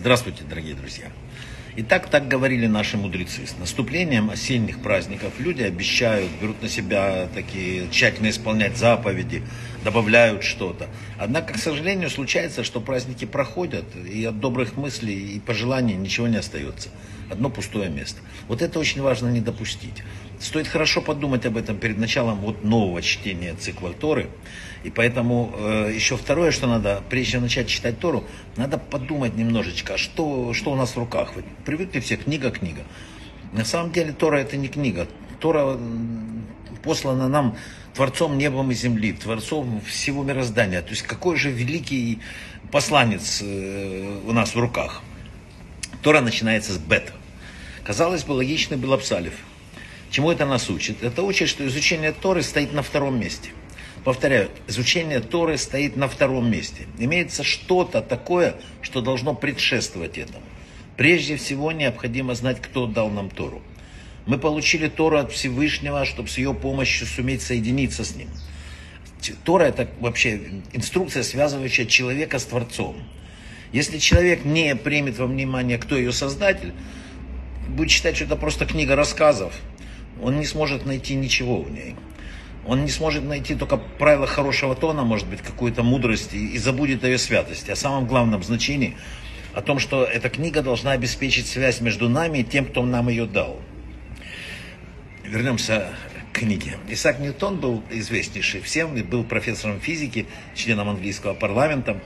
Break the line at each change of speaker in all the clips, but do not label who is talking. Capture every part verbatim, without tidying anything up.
Здравствуйте, дорогие друзья. Итак, так говорили наши мудрецы. С наступлением осенних праздников люди обещают, берут на себя такие тщательно исполнять заповеди, добавляют что-то. Однако, к сожалению, случается, что праздники проходят, и от добрых мыслей и пожеланий ничего не остается. Одно пустое место. Вот это очень важно не допустить. Стоит хорошо подумать об этом перед началом вот нового чтения цикла Торы. И поэтому э, еще второе, что надо, прежде чем начать читать Тору, надо подумать немножечко, что, что у нас в руках. Вы привыкли все, книга-книга. На самом деле Тора это не книга. Тора послана нам Творцом небом и земли, Творцом всего мироздания. То есть какой же великий посланец э, у нас в руках. Тора начинается с бет. Казалось бы, логичный был Апсалев. Чему это нас учит? Это учит, что изучение Торы стоит на втором месте. Повторяю, изучение Торы стоит на втором месте. Имеется что-то такое, что должно предшествовать этому. Прежде всего, необходимо знать, кто дал нам Тору. Мы получили Тору от Всевышнего, чтобы с ее помощью суметь соединиться с Ним. Тора – это вообще инструкция, связывающая человека с Творцом. Если человек не примет во внимание, кто ее создатель, будет считать, что это просто книга рассказов, он не сможет найти ничего в ней. Он не сможет найти только правила хорошего тона, может быть, какую-то мудрость, и, и забудет о ее святости. О самом главном значении, о том, что эта книга должна обеспечить связь между нами и тем, кто нам ее дал. Вернемся к книге. Исаак Ньютон был известнейший всем, был профессором физики, членом английского парламента.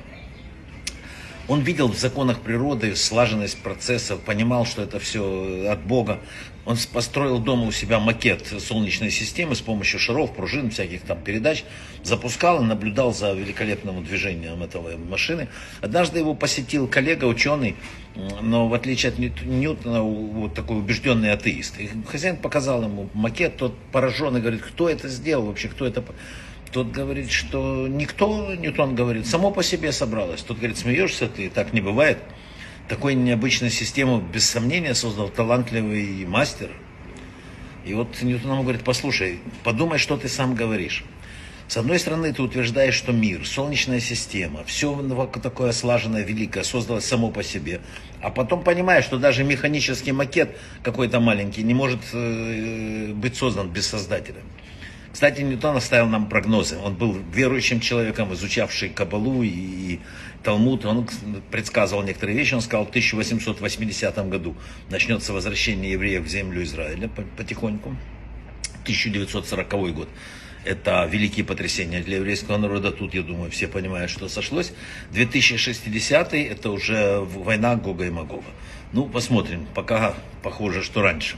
Он видел в законах природы слаженность процессов, понимал, что это все от Бога. Он построил дома у себя макет Солнечной системы с помощью шаров, пружин, всяких там передач. Запускал и наблюдал за великолепным движением этой машины. Однажды его посетил коллега, ученый, но в отличие от Ньютона, вот такой убежденный атеист. И хозяин показал ему макет, тот пораженный говорит, кто это сделал вообще, кто это... Тот говорит, что никто, Ньютон говорит, само по себе собралось. Тот говорит, смеешься ты, так не бывает. Такой необычную систему, без сомнения, создал талантливый мастер. И вот Ньютон ему говорит, послушай, подумай, что ты сам говоришь. С одной стороны, ты утверждаешь, что мир, Солнечная система, все такое слаженное, великое, создалось само по себе. А потом понимаешь, что даже механический макет какой-то маленький не может э, быть создан без создателя. Кстати, Ньютон оставил нам прогнозы. Он был верующим человеком, изучавший Кабалу и Талмуд. Он предсказывал некоторые вещи. Он сказал, в тысяча восемьсот восьмидесятом году начнется возвращение евреев в землю Израиля потихоньку. тысяча девятьсот сороковой год. Это великие потрясения для еврейского народа. Тут, я думаю, все понимают, что сошлось. две тысячи шестидесятый это уже война Гога и Магога. Ну, посмотрим. Пока похоже, что раньше.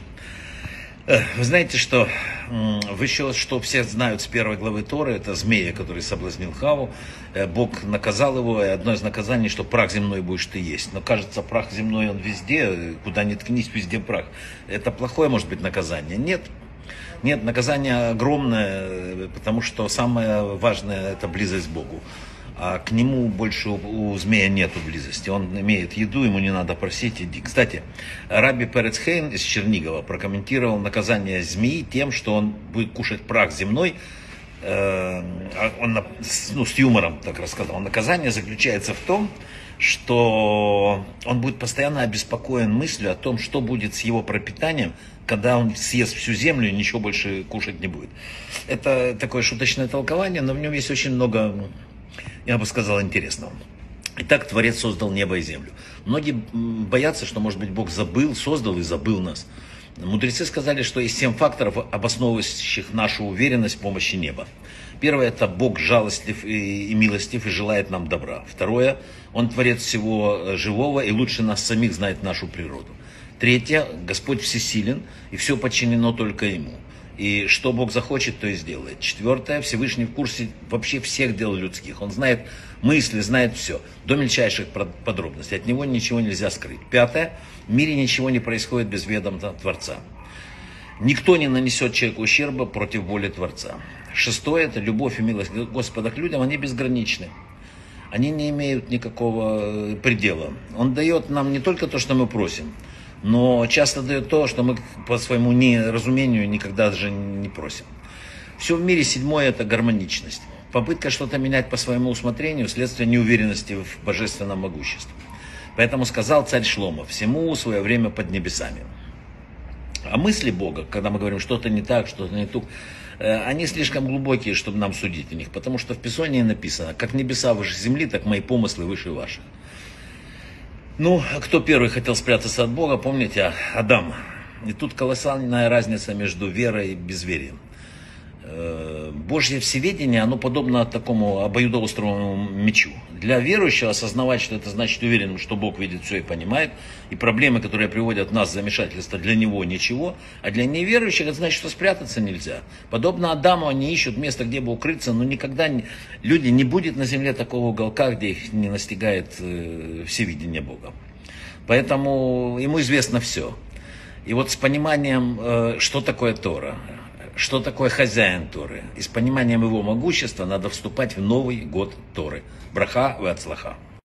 Вы знаете, что вы еще, что все знают с первой главы Торы, это змея, который соблазнил Хаву. Бог наказал его, и одно из наказаний, что прах земной будешь ты есть. Но кажется, прах земной он везде, куда ни ткнись, везде прах. Это плохое может быть наказание? Нет. Нет, наказание огромное, потому что самое важное это близость к Богу. А к нему больше у, у змея нету близости. Он имеет еду, ему не надо просить, иди. Кстати, Раби Перец Хейн из Чернигова прокомментировал наказание змеи тем, что он будет кушать прах земной. Э, он ну, с юмором так рассказал. Наказание заключается в том, что он будет постоянно обеспокоен мыслью о том, что будет с его пропитанием, когда он съест всю землю и ничего больше кушать не будет. Это такое шуточное толкование, но в нем есть очень много... Я бы сказал, интересного. Итак, Творец создал небо и землю. Многие боятся, что, может быть, Бог забыл, создал и забыл нас. Мудрецы сказали, что есть семь факторов, обосновывающих нашу уверенность в помощи неба. Первое – это Бог жалостлив и милостив и желает нам добра. Второе – Он Творец всего живого и лучше нас самих знает нашу природу. Третье – Господь всесилен и все подчинено только Ему. И что Бог захочет, то и сделает. Четвертое, Всевышний в курсе вообще всех дел людских. Он знает мысли, знает все, до мельчайших подробностей. От него ничего нельзя скрыть. Пятое, в мире ничего не происходит без ведома Творца. Никто не нанесет человеку ущерба против воли Творца. Шестое, это любовь и милость Господа к людям, они безграничны. Они не имеют никакого предела. Он дает нам не только то, что мы просим, но часто дает то, что мы по своему неразумению никогда даже не просим. Все в мире седьмое – это гармоничность. Попытка что-то менять по своему усмотрению – следствие неуверенности в божественном могуществе. Поэтому сказал царь Шломо: всему свое время под небесами. А мысли Бога, когда мы говорим что-то не так, что-то не так, они слишком глубокие, чтобы нам судить о них. Потому что в Писании написано: как небеса выше земли, так мои помыслы выше ваших. Ну, кто первый хотел спрятаться от Бога, помните, Адам. И тут колоссальная разница между верой и безверием. Божье всеведение, оно подобно такому обоюдоострому мечу. Для верующего осознавать, что это значит уверенным, что Бог видит все и понимает, и проблемы, которые приводят нас в замешательство, для него ничего, а для неверующих это значит, что спрятаться нельзя. Подобно Адаму, они ищут место, где бы укрыться, но никогда не, люди не будет на земле такого уголка, где их не настигает э, всевидение Бога. Поэтому ему известно все. И вот с пониманием, э, что такое Тора, что такое хозяин Торы, и с пониманием его могущества надо вступать в Новый год Торы. Браха ве ацлаха.